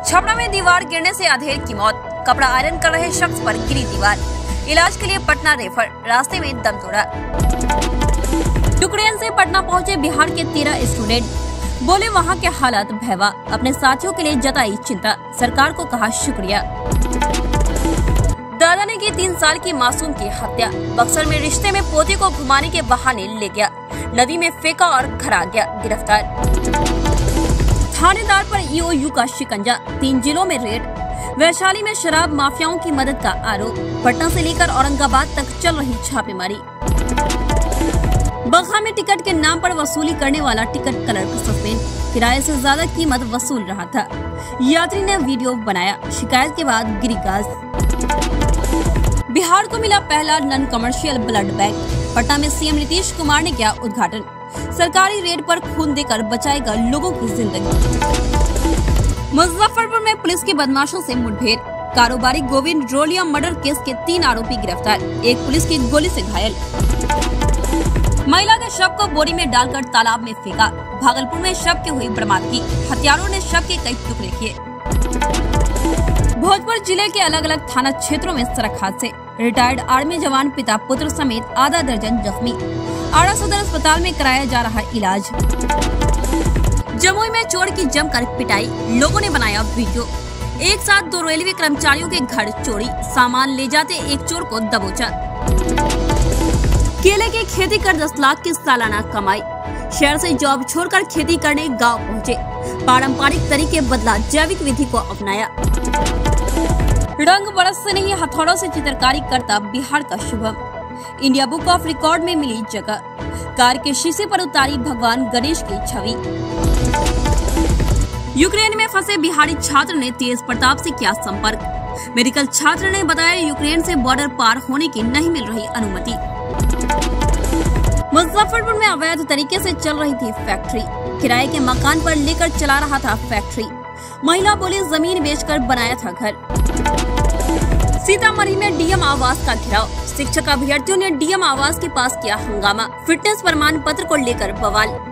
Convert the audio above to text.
छपरा में दीवार गिरने से अधेड़ की मौत। कपड़ा आयरन कर रहे शख्स पर गिरी दीवार, इलाज के लिए पटना रेफर, रास्ते में दम तोड़ा। यूक्रेन से पटना पहुंचे बिहार के 13 स्टूडेंट, बोले वहां के हालात भयावह, अपने साथियों के लिए जताई चिंता, सरकार को कहा शुक्रिया। दादा ने की 3 साल की मासूम की हत्या, बक्सर में रिश्ते में पोते को घुमाने के बहाने ले गया, नदी में फेंका और घर आ गया, गिरफ्तार। थानेदार पर ईओयू का शिकंजा, 3 जिलों में रेड। वैशाली में शराब माफियाओं की मदद का आरोप, पटना से लेकर औरंगाबाद तक चल रही छापेमारी। बगहा में टिकट के नाम पर वसूली करने वाला टिकट क्लर्क सस्पेंड, किराए से ज्यादा कीमत वसूल रहा था, यात्री ने वीडियो बनाया, शिकायत के बाद गिरी गाज। बिहार को मिला पहला non commercial blood bank, Patna में सीएम नीतीश कुमार ने किया उद्घाटन, सरकारी रेट पर खून देकर बचाएगा लोगों की जिंदगी। मुजफ्फरपुर में पुलिस की बदमाशों से मुठभेड़, कारोबारी गोविंद रोलिया मर्डर केस के 3 आरोपी गिरफ्तार, एक पुलिस की गोली से घायल। महिला के शव को बोरी में डालकर तालाब में फेंका, भागलपुर में शव की हुई बरामदगी, हत्यारों ने शव के कई टुकड़े किए। भोजपुर जिले के अलग अलग थाना क्षेत्रों में सड़क हादसे, रिटायर्ड आर्मी जवान पिता पुत्र समेत आधा दर्जन जख्मी, आरा सदर अस्पताल में कराया जा रहा इलाज। जमुई में चोर की जमकर पिटाई, लोगों ने बनाया वीडियो, एक साथ 2 रेलवे कर्मचारियों के घर चोरी, सामान ले जाते एक चोर को दबोचा। केले की खेती कर 10 लाख की सालाना कमाई, शहर से जॉब छोड़कर खेती करने गांव पहुंचे, पारंपरिक तरीके बदला, जैविक विधि को अपनाया। रंग बरस से नहीं हथौड़ों से चित्रकारी करता बिहार का Shubham, India book of record में मिली जगह, कार के शीशे पर उतारी भगवान गणेश की छवि। यूक्रेन में फंसे बिहारी छात्र ने तेज प्रताप से किया संपर्क, मेडिकल छात्र ने बताया यूक्रेन से बॉर्डर पार होने की नहीं मिल रही अनुमति। मुजफ्फरपुर में अवैध तरीके से चल रही थी फैक्ट्री, किराए के मकान पर लेकर चला रहा था फैक्ट्री, महिला बोली जमीन बेचकर बनाया था घर। सीतामढ़ी में डीएम आवास का घेराव, शिक्षक अभ्यर्थियों ने डीएम आवास के पास किया हंगामा, फिटनेस प्रमाण पत्र को लेकर बवाल।